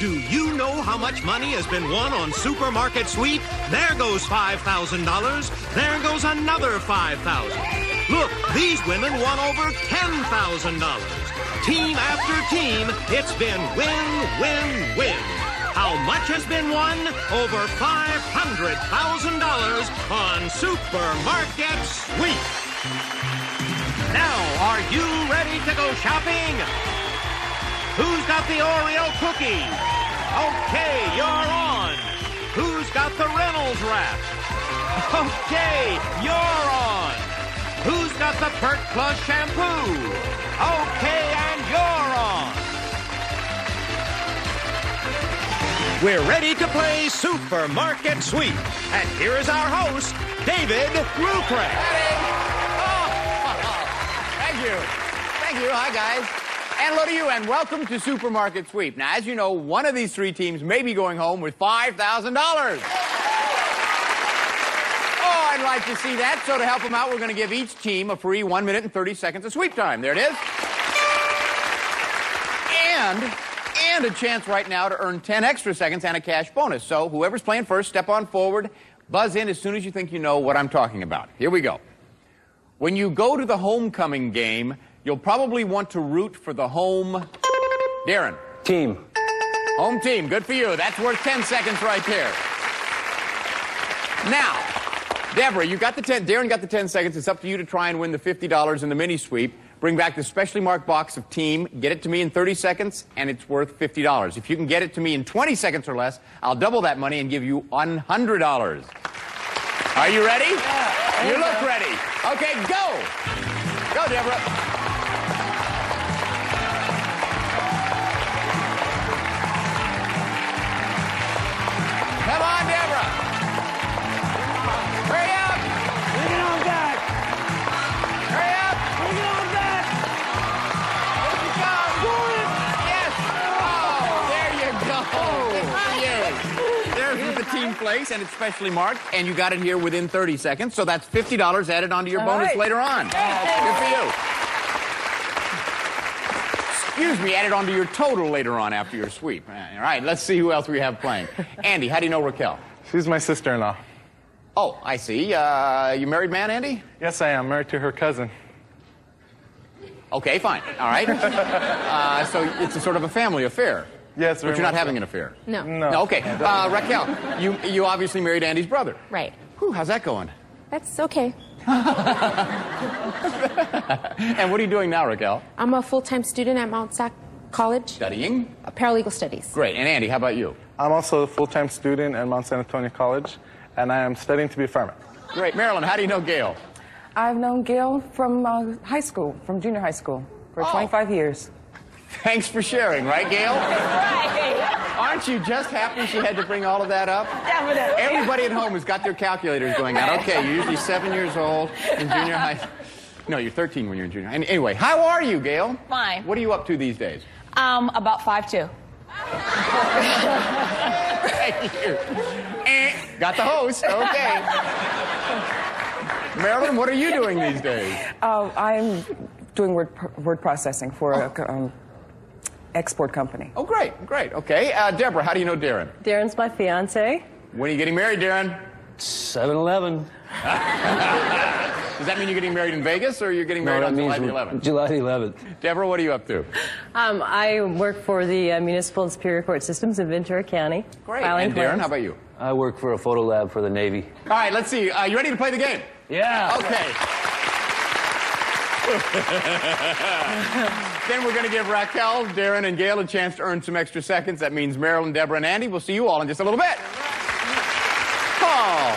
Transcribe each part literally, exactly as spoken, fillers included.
Do you know how much money has been won on Supermarket Sweep? There goes five thousand dollars. There goes another five thousand dollars. Look, these women won over ten thousand dollars. Team after team, it's been win, win, win. How much has been won? Over five hundred thousand dollars on Supermarket Sweep. Now, are you ready to go shopping? Who's got the Oreo cookie? Okay, you're on. Who's got the Reynolds wrap? Okay, you're on. Who's got the Pert Plus shampoo? Okay, and you're on. We're ready to play Supermarket Sweep. And here is our host, David Rucraft. Oh, thank you. Thank you. Hi, guys. And hello to you, and welcome to Supermarket Sweep. Now, as you know, one of these three teams may be going home with five thousand dollars. Oh, I'd like to see that. So to help them out, we're going to give each team a free one minute and thirty seconds of sweep time. There it is. And, and a chance right now to earn ten extra seconds and a cash bonus. So whoever's playing first, step on forward. Buzz in as soon as you think you know what I'm talking about. Here we go. When you go to the homecoming game, you'll probably want to root for the home... Darren. Team. Home team. Good for you. That's worth ten seconds right there. Now, Deborah, you got the ten. Darren got the ten seconds. It's up to you to try and win the fifty dollars in the mini sweep. Bring back the specially marked box of team. Get it to me in thirty seconds, and it's worth fifty dollars. If you can get it to me in twenty seconds or less, I'll double that money and give you one hundred dollars. Are you ready? Yeah. You look ready. Okay, go. Go, Deborah. Come on, Deborah. Hurry up. Bring it on back. Hurry up. Bring it on back. Here you go. Yes. Oh, there you go. Good for you. There's the team place, and it's specially marked, and you got it here within thirty seconds, so that's fifty dollars added onto your All bonus right. later on. Good for you. Excuse me, added onto your total later on after your sweep. All right, let's see who else we have playing. Andy, how do you know Raquel? She's my sister-in-law. Oh, I see. Uh, you married man, Andy? Yes, I am. Married to her cousin. Okay, fine. All right. Uh, so it's a sort of a family affair. Yes, But very you're not much having so. an affair. No. No. No, okay. Uh, Raquel, you, you obviously married Andy's brother. Right. Whew, how's that going? That's okay. And what are you doing now, Raquel? I'm a full-time student at Mount Sac College, Studying? uh, paralegal studies. Great. And Andy, how about you? I'm also a full-time student at Mount San Antonio College, and I am studying to be a fireman. Great. Marilyn, how do you know Gail? I've known Gail from uh, high school, from junior high school, for Oh. twenty-five years. Thanks for sharing, right, Gail? Right. Aren't you just happy she had to bring all of that up? Definitely. Everybody at home has got their calculators going out. Okay, you're usually seven years old in junior high. No, you're thirteen when you're in junior high. Anyway, how are you, Gail? Fine. What are you up to these days? Um, about five two. Thank you. Eh, got the host. Okay. Marilyn, what are you doing these days? Uh, I'm doing word, pr- word processing for a co- um, export company. Oh, great, great. Okay. Uh, Deborah, how do you know Darren? Darren's my fiance. When are you getting married, Darren? seven eleven. Does that mean you're getting married in Vegas, or you're getting married on July the eleventh? July the eleventh. Deborah, what are you up to? Um, I work for the uh, Municipal and Superior Court Systems in Ventura County. Great. filing And Darren, claims. how about you? I work for a photo lab for the Navy. All right, let's see. Uh, you ready to play the game? Yeah. Okay. Then we're going to give Raquel, Darren, and Gail a chance to earn some extra seconds. That means Marilyn, Deborah, and Andy. We'll see you all in just a little bit. Oh.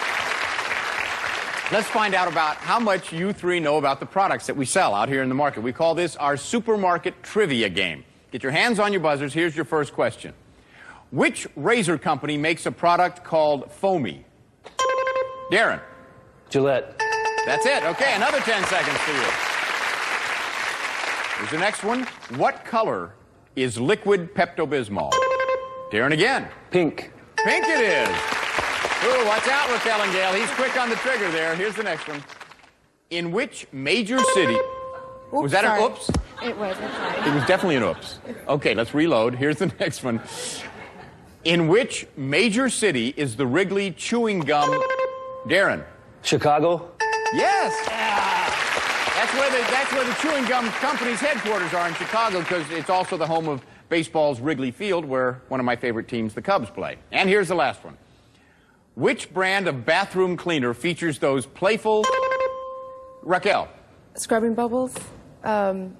Let's find out about how much you three know about the products that we sell out here in the market. We call this our supermarket trivia game. Get your hands on your buzzers. Here's your first question. Which razor company makes a product called Foamy? Darren. Gillette. That's it. Okay, another ten seconds for you. Here's the next one. What color is liquid Pepto-Bismol? Darren again. Pink. Pink it is. Ooh, watch out, Raquel and Gail. He's quick on the trigger there. Here's the next one. In which major city... Oops, was that sorry. an oops? It was. It's fine. It was definitely an oops. Okay, let's reload. Here's the next one. In which major city is the Wrigley chewing gum? Darren. Chicago. Yes. That's where the that's where the chewing gum company's headquarters are, in Chicago, because it's also the home of baseball's Wrigley Field, where one of my favorite teams, the Cubs, play. And here's the last one. Which brand of bathroom cleaner features those playful... Raquel. Scrubbing bubbles. Um,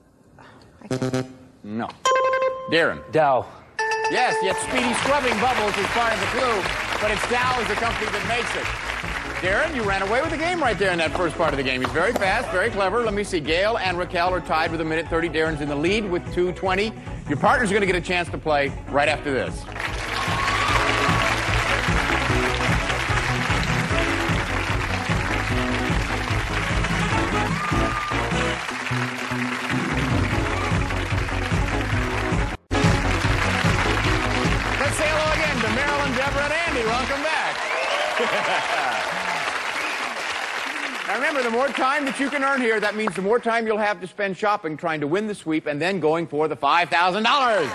No. Darren. Dow. Yes, yet Speedy Scrubbing Bubbles is part of the clue, but it's Dow is the company that makes it. Darren, you ran away with the game right there in that first part of the game. He's very fast, very clever. Let me see. Gail and Raquel are tied with a minute thirty. Darren's in the lead with two twenty. Your partner's going to get a chance to play right after this. Let's say hello again to Marilyn, Deborah, and Andy. Welcome back. Now remember, the more time that you can earn here, that means the more time you'll have to spend shopping, trying to win the sweep, and then going for the five thousand dollars.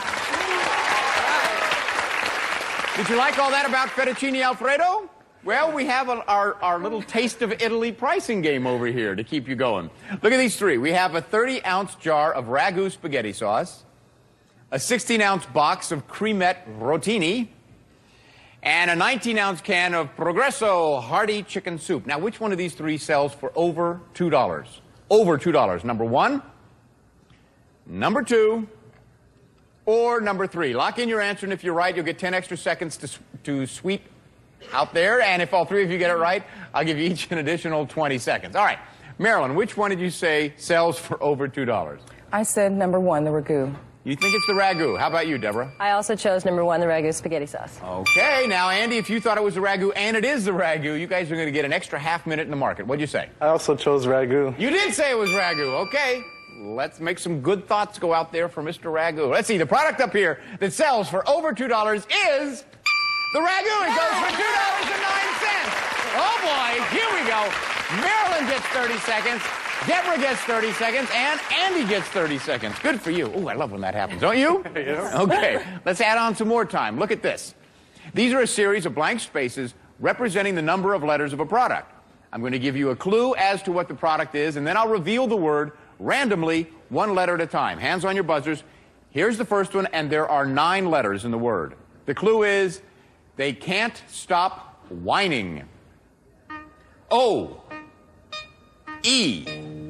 Did you like all that about fettuccine Alfredo? Well, we have a, our, our little taste of Italy pricing game over here to keep you going. Look at these three. We have a thirty ounce jar of ragu spaghetti sauce, a sixteen ounce box of cremette rotini, and a nineteen ounce can of Progresso hearty chicken soup. Now, which one of these three sells for over two dollars? Over two dollars. Number one, number two, or number three. Lock in your answer, and if you're right, you'll get ten extra seconds to, to sweep out there. And if all three of you get it right, I'll give you each an additional twenty seconds. All right. Marilyn, which one did you say sells for over two dollars? I said number one, the ragu. You think it's the ragu. How about you, Deborah? I also chose number one, the ragu spaghetti sauce. Okay, now, Andy, if you thought it was the ragu, and it is the ragu, you guys are going to get an extra half minute in the market. What'd you say? I also chose ragu. You did say it was ragu. Okay, let's make some good thoughts go out there for Mister Ragu. Let's see, the product up here that sells for over two dollars is the ragu. It goes for two dollars and nine cents. Oh, boy, here we go. Marilyn gets thirty seconds. Deborah gets thirty seconds, and Andy gets thirty seconds. Good for you. Ooh, I love when that happens, don't you? Yeah. Okay, let's add on some more time. Look at this. These are a series of blank spaces representing the number of letters of a product. I'm going to give you a clue as to what the product is, and then I'll reveal the word randomly, one letter at a time. Hands on your buzzers. Here's the first one, and there are nine letters in the word. The clue is, they can't stop whining. O. E.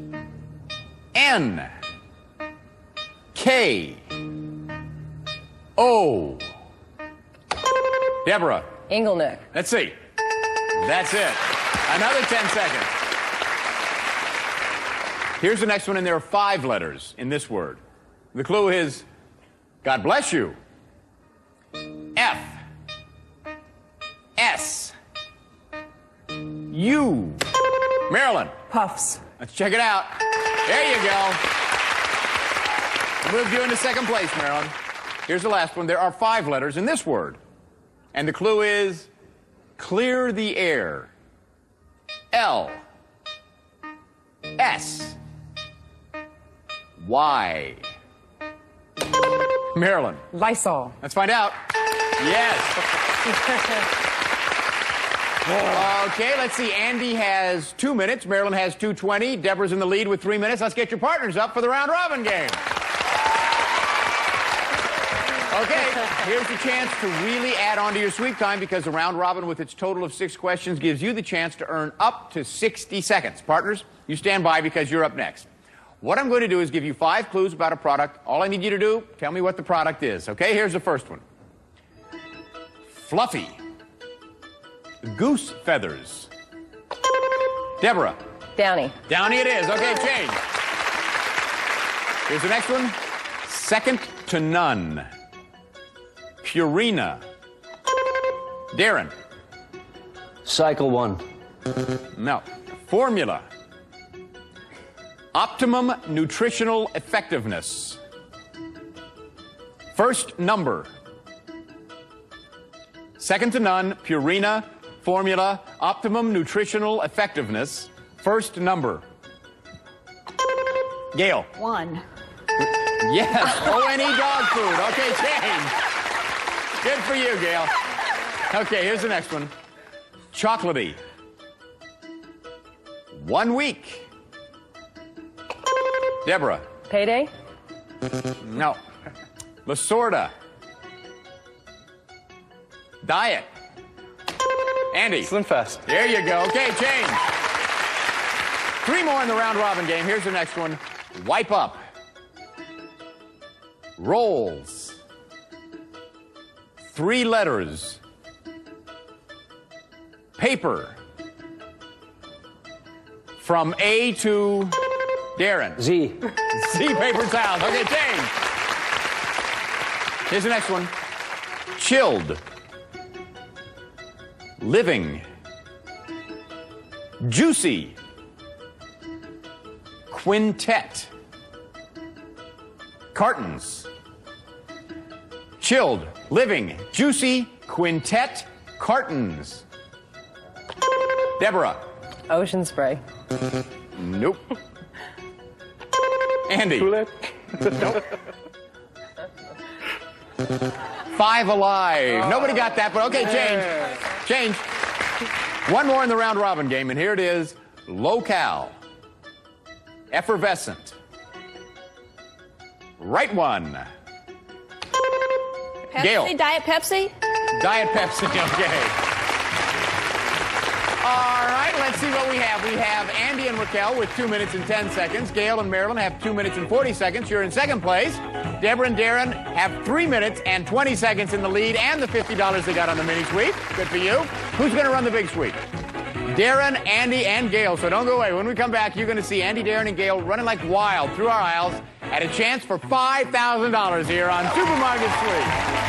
N. K. O. Deborah. Inglenook. Let's see. That's it. Another ten seconds. Here's the next one, and there are five letters in this word. The clue is, God bless you. F. S. U. Marilyn. Puffs. Let's check it out. There you go. Moved you into second place, Marilyn. Here's the last one. There are five letters in this word. And the clue is clear the air. L. S. Y. Marilyn. Lysol. Let's find out. Yes. Okay, let's see. Andy has two minutes. Marilyn has two twenty. Deborah's in the lead with three minutes. Let's get your partners up for the round robin game. Okay, here's the chance to really add on to your sweep time, because the round robin with its total of six questions gives you the chance to earn up to sixty seconds. Partners, you stand by because you're up next. What I'm going to do is give you five clues about a product. All I need you to do, tell me what the product is. Okay, here's the first one. Fluffy. Goose feathers. Deborah. Downy. Downy it is. Okay, change. Here's the next one. Second to none. Purina. Darren. Cycle one. No. Formula. Optimum nutritional effectiveness. First number. Second to none. Purina. Formula, optimum nutritional effectiveness, first number. Gail. One. Yes, O N E dog food. Okay, change. Good for you, Gail. Okay, here's the next one. Chocolatey. One week. Deborah. Payday? No. Lasorda. Diet. Andy. Slim Fast. There you go. Okay, change. Three more in the round robin game. Here's the next one. Wipe up. Rolls. Three letters. Paper. From A to Darren. Z. Z paper towels. Okay, change. Here's the next one. Chilled. Living. Juicy. Quintet. Cartons. Chilled. Living. Juicy. Quintet. Cartons. Deborah. Ocean spray. Nope. Andy. Kool-Aid? Nope. Five Alive. Nobody got that, but okay, change. Change. One more in the round robin game, and here it is. Locale. Effervescent. Right one. Pepsi, Gail. Diet Pepsi? Diet Pepsi, okay. All right, let's see what we have. We have Andy and Raquel with two minutes and ten seconds. Gail and Marilyn have two minutes and forty seconds. You're in second place. Deborah and Darren have three minutes and twenty seconds in the lead and the fifty dollars they got on the mini sweep. Good for you. Who's going to run the big sweep? Darren, Andy, and Gail. So don't go away. When we come back, you're going to see Andy, Darren, and Gail running like wild through our aisles at a chance for five thousand dollars here on Supermarket Sweep.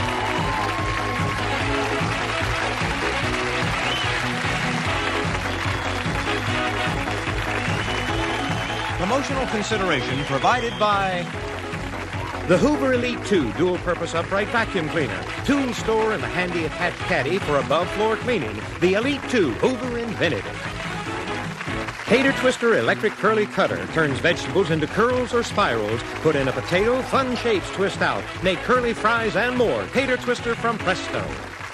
Promotional consideration provided by the Hoover Elite two dual-purpose upright vacuum cleaner. Tool store and the handy attached caddy for above-floor cleaning. The Elite two Hoover invented it. Tater Twister electric curly cutter turns vegetables into curls or spirals. Put in a potato, fun shapes twist out. Make curly fries and more. Tater Twister from Presto.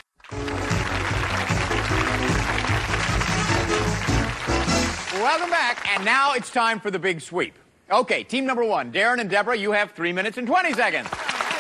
Welcome back, and now it's time for the big sweep. Okay, team number one, Darren and Deborah, you have three minutes and twenty seconds.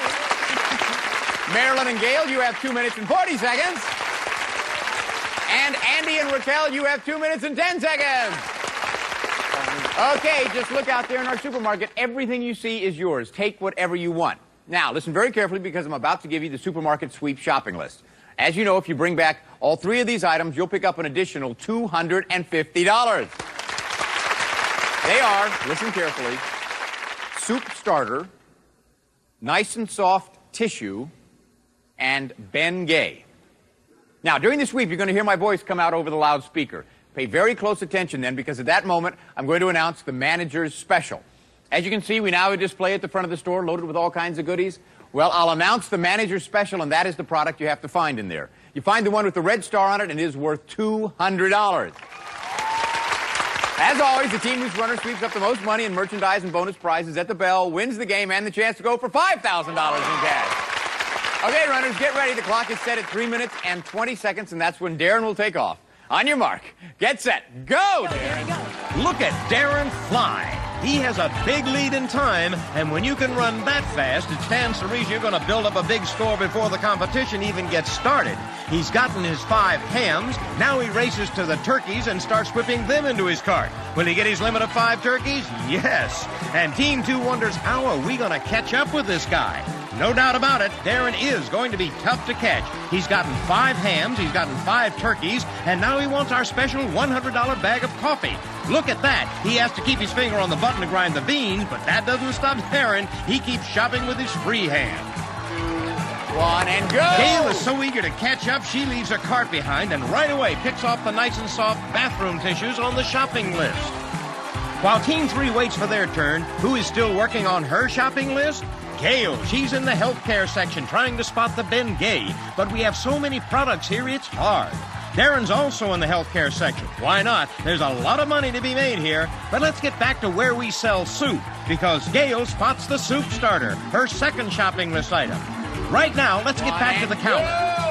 Marilyn and Gail, you have two minutes and forty seconds. And Andy and Raquel, you have two minutes and ten seconds. Okay, just look out there in our supermarket. Everything you see is yours. Take whatever you want. Now, listen very carefully because I'm about to give you the supermarket sweep shopping list. As you know, if you bring back all three of these items, you'll pick up an additional two hundred fifty dollars. They are, listen carefully, soup starter, nice and soft tissue, and Ben Gay. Now, during the sweep, you're going to hear my voice come out over the loudspeaker. Pay very close attention then, because at that moment, I'm going to announce the manager's special. As you can see, we now have a display at the front of the store loaded with all kinds of goodies. Well, I'll announce the manager's special, and that is the product you have to find in there. You find the one with the red star on it, and it is worth two hundred dollars. As always, the team whose runner sweeps up the most money in merchandise and bonus prizes at the bell wins the game and the chance to go for five thousand dollars in cash. Okay, runners, get ready. The clock is set at three minutes and twenty seconds, and that's when Darren will take off. On your mark, get set, go, Darren. Look at Darren fly. He has a big lead in time, and when you can run that fast, it stands to reason you're going to build up a big score before the competition even gets started. He's gotten his five hams. Now he races to the turkeys and starts whipping them into his cart. Will he get his limit of five turkeys? Yes. And Team two wonders, how are we going to catch up with this guy? No doubt about it, Darren is going to be tough to catch. He's gotten five hams, he's gotten five turkeys, and now he wants our special one hundred dollar bag of coffee. Look at that. He has to keep his finger on the button to grind the beans, but that doesn't stop Darren. He keeps shopping with his free hand. One and go! Gail is so eager to catch up, she leaves her cart behind and right away picks off the nice and soft bathroom tissues on the shopping list. While Team three waits for their turn, who is still working on her shopping list? Gail. She's in the healthcare section trying to spot the Ben Gay, but we have so many products here it's hard. Darren's also in the healthcare section. Why not? There's a lot of money to be made here. But let's get back to where we sell soup, because Gail spots the soup starter, her second shopping list item. Right now, let's get back to the counter.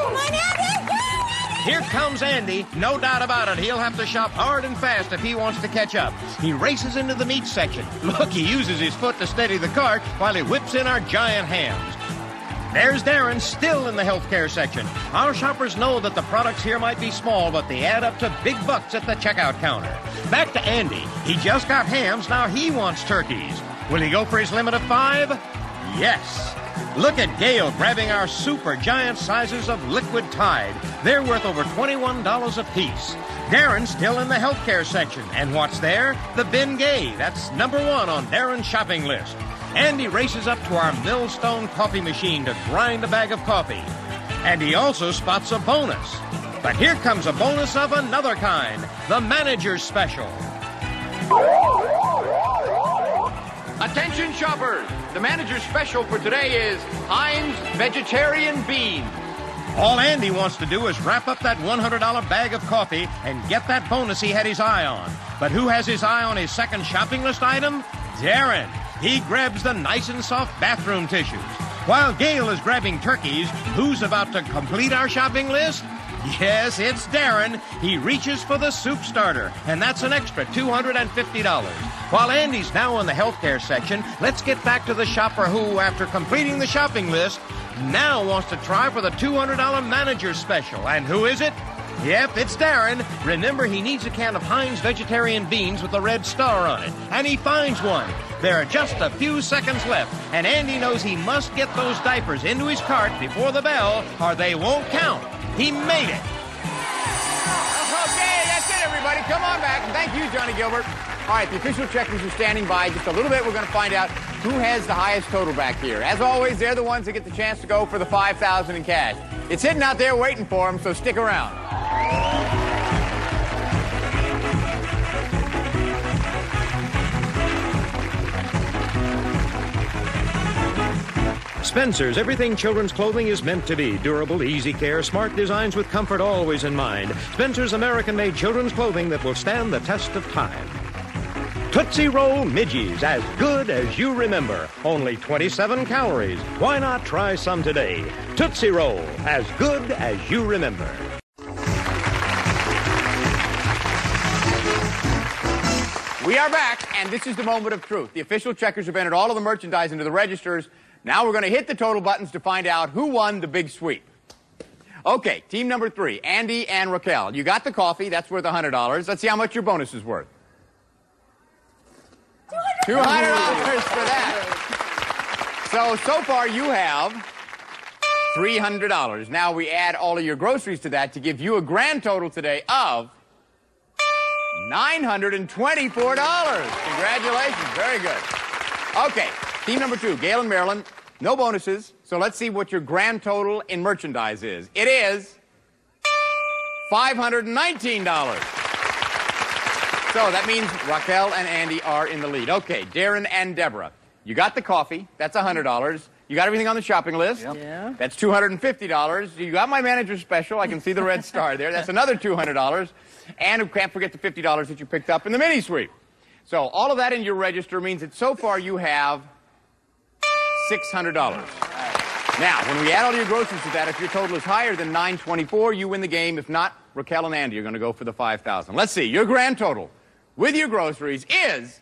Here comes Andy. No doubt about it. He'll have to shop hard and fast if he wants to catch up. He races into the meat section. Look, he uses his foot to steady the cart while he whips in our giant hams. There's Darren, still in the healthcare section. Our shoppers know that the products here might be small, but they add up to big bucks at the checkout counter. Back to Andy. He just got hams. Now he wants turkeys. Will he go for his limit of five? Yes. Look at Gail grabbing our super giant sizes of liquid Tide. They're worth over twenty-one dollars a piece. Darren's still in the healthcare section. And what's there? The Bengay. That's number one on Darren's shopping list. Andy races up to our Millstone coffee machine to grind a bag of coffee. And he also spots a bonus. But here comes a bonus of another kind, the Manager's Special. Attention shoppers! The Manager's Special for today is Heinz Vegetarian Beans. All Andy wants to do is wrap up that one hundred dollar bag of coffee and get that bonus he had his eye on. But who has his eye on his second shopping list item? Darren. He grabs the nice and soft bathroom tissues. While Gail is grabbing turkeys, who's about to complete our shopping list? Yes, it's Darren. He reaches for the soup starter, and that's an extra two hundred fifty dollars. While Andy's now in the healthcare section, let's get back to the shopper who, after completing the shopping list, now wants to try for the two hundred dollar Manager's Special. And who is it? Yep, it's Darren. Remember, he needs a can of Heinz Vegetarian Beans with a red star on it. And he finds one. There are just a few seconds left, and Andy knows he must get those diapers into his cart before the bell, or they won't count. He made it. Okay, that's it, everybody. Come on back. And thank you, Johnny Gilbert. All right, the official checkers are standing by. Just a little bit, we're going to find out who has the highest total back here. As always, they're the ones that get the chance to go for the five thousand dollars in cash. It's hidden out there waiting for them, so stick around. Spencer's Everything Children's Clothing is meant to be. Durable, easy care, smart designs with comfort always in mind. Spencer's American-made children's clothing that will stand the test of time. Tootsie Roll Midgies, as good as you remember. Only twenty-seven calories. Why not try some today? Tootsie Roll, as good as you remember. We are back, and this is the moment of truth. The official checkers have entered all of the merchandise into the registers. Now we're going to hit the total buttons to find out who won the big sweep. Okay, team number three, Andy and Raquel. You got the coffee. That's worth one hundred dollars. Let's see how much your bonus is worth. two hundred dollars for that. So, so far you have three hundred dollars. Now we add all of your groceries to that to give you a grand total today of nine hundred twenty-four dollars. Congratulations. Very good. Okay, team number two, Gail and Marilyn. No bonuses, so let's see what your grand total in merchandise is. It is five hundred nineteen dollars. So that means Raquel and Andy are in the lead. Okay, Darren and Deborah. You got the coffee. That's one hundred dollars. You got everything on the shopping list. Yep. Yeah. That's two hundred fifty dollars. You got my Manager's Special. I can see the red star there. That's another two hundred dollars. And you can't forget the fifty dollars that you picked up in the mini sweep. So all of that in your register means that so far you have six hundred dollars. Now, when we add all your groceries to that, if your total is higher than nine twenty-four, you win the game. If not, Raquel and Andy are going to go for the five thousand. Let's see. Your grand total with your groceries is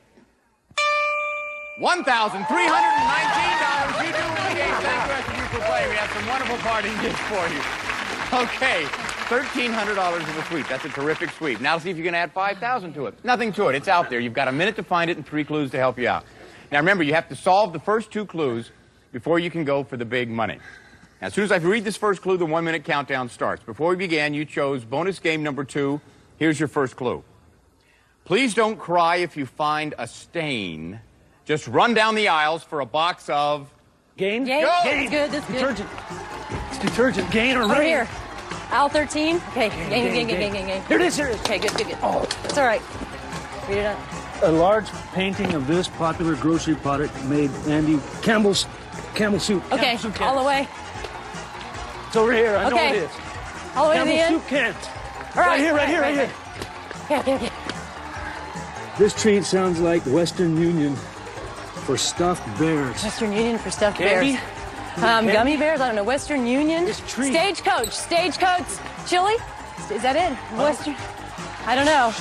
one thousand three hundred nineteen dollars. You do win the game. Thank you, rest of you, for playing. We have some wonderful parting gifts for you. Okay, thirteen hundred dollars in the sweep. That's a terrific sweep. Now see if you can add five thousand to it. Nothing to it. It's out there. You've got a minute to find it and three clues to help you out. Now remember, you have to solve the first two clues before you can go for the big money. Now, as soon as I read this first clue, the one-minute countdown starts. Before we began, you chose bonus game number two. Here's your first clue. Please don't cry if you find a stain. Just run down the aisles for a box of... Gain? Gain. Go. That's good. That's good. Detergent. It's detergent. Gain or Over rain? here. Aisle thirteen. Okay. Gain, gain, gain, gain, gain, gain. There it is. There it is. Okay, good, good, good. Oh, it's all right. Read it up. A large painting of this popular grocery product made Andy Campbell's Campbell soup. Okay, Campbell soup all the way. It's over here. I know Okay. it is. All the way to Campbell the end. soup can. All right, Right here, right here, right here. Okay, okay, okay. This treat sounds like Western Union for stuffed bears. Western Union for stuffed Candy? bears. Um, gummy bears? I don't know. Western Union. This treat. Stagecoach. Stagecoach. Chili? Is that it? Western? I don't know.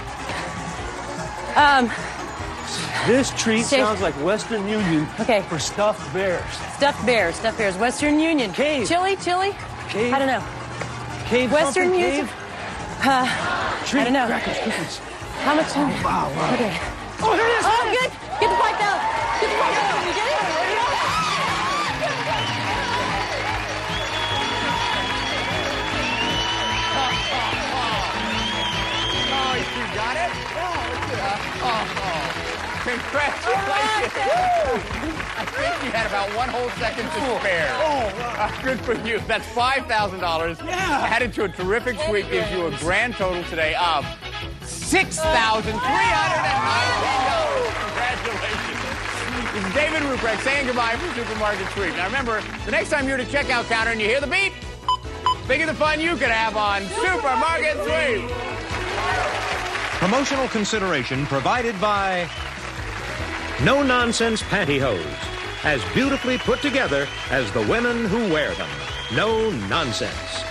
Um, This treat Stage- sounds like Western Union Okay. for stuffed bears. stuffed bears. Stuffed bears. Western Union. Cave. Chili? Chili? Cave. I don't know. Cave Western something, Union. cave? Uh, Treat. I don't know. Crackers, cookies. How much? Wow, wow. Okay. Oh, here it is. Oh, good. Get the pipe down. Get the pipe down. You get it? There you go. Oh, you got it? Oh, oh. Congratulations. I think you had about one whole second to spare. Oh, wow. Good for you. That's five thousand dollars. Yeah. Added to a terrific sweep gives you a grand total today of six thousand three hundred nineteen dollars. Congratulations. This is David Ruprecht saying goodbye from Supermarket Sweep. Now remember, the next time you're at a checkout counter and you hear the beep, think of the fun you could have on Supermarket Sweep. Promotional consideration provided by No Nonsense Pantyhose, as beautifully put together as the women who wear them. No nonsense.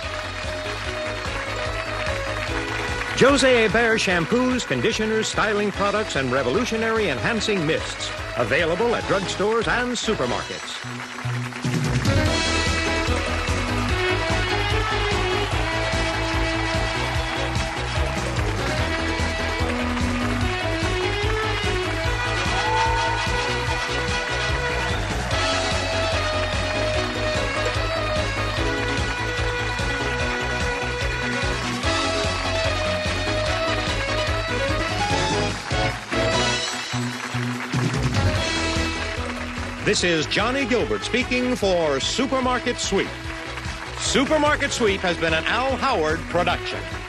Jose Hebert shampoos, conditioners, styling products, and revolutionary enhancing mists. Available at drugstores and supermarkets. This is Johnny Gilbert speaking for Supermarket Sweep. Supermarket Sweep has been an Al Howard production.